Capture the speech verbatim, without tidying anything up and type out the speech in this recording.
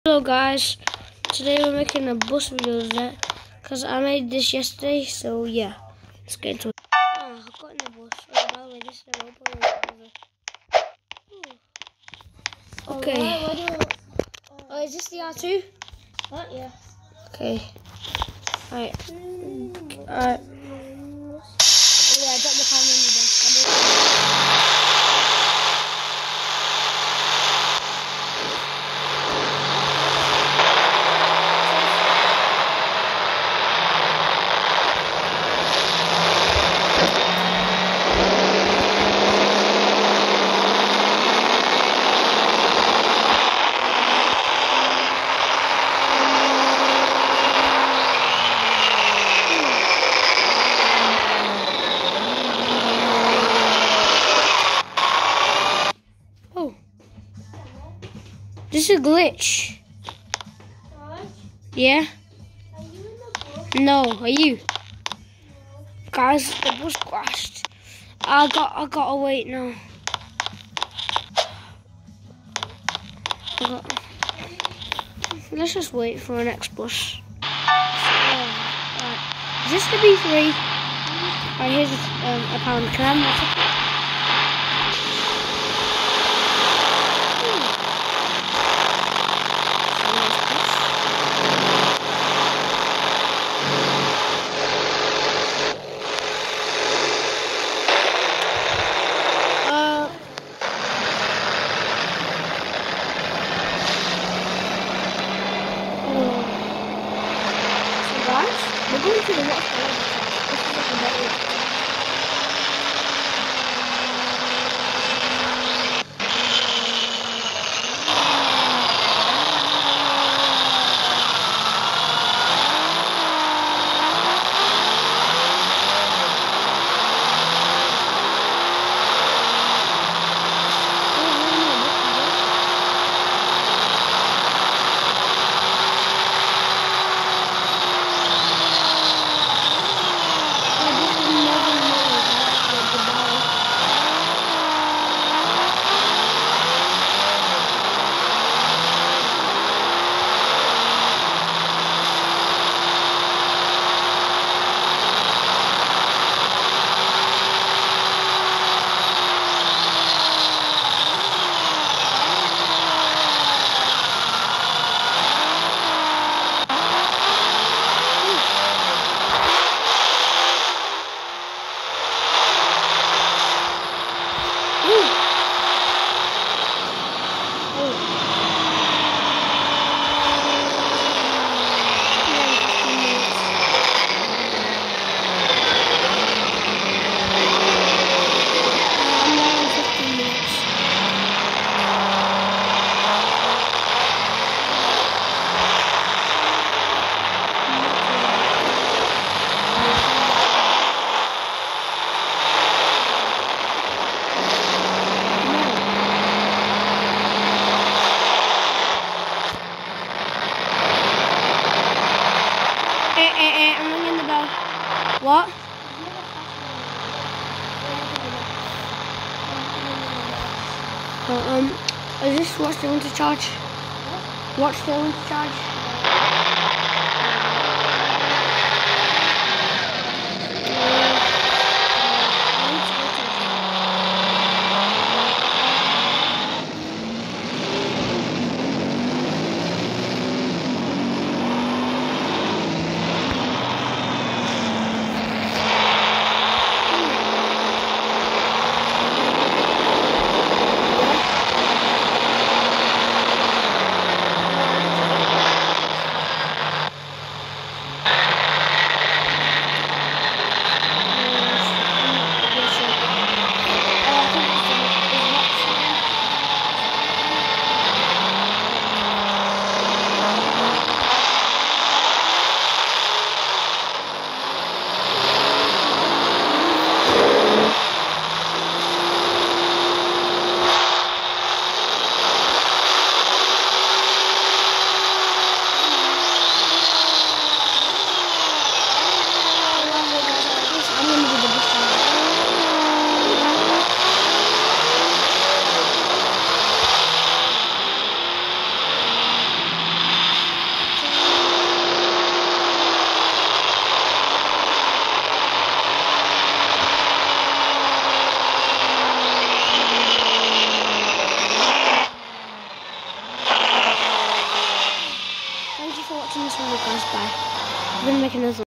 Hello guys, today we're making a bus video because I made this yesterday, so yeah, let's get into it. Oh, I got in the bus. Oh, by the way, this is a robot. Okay. Oh, right, what do, oh, is this the R two? What? Yeah. Okay. Alright. Alright. Yeah, I dropped the camera in the desk. This is a glitch. What? Yeah? Are you in the bus? No, are you? No. Guys, the bus crashed. I got I gotta wait now. I got, let's just wait for the next bus. Oh, right. Is this the B three? Alright, here's a, um, a pound. Can I have my ticket? We're going to the next one. This is like a very What? Uh, um, is this what's going to charge? What's going to charge? watching this one, guys. Bye. I'm gonna make another one.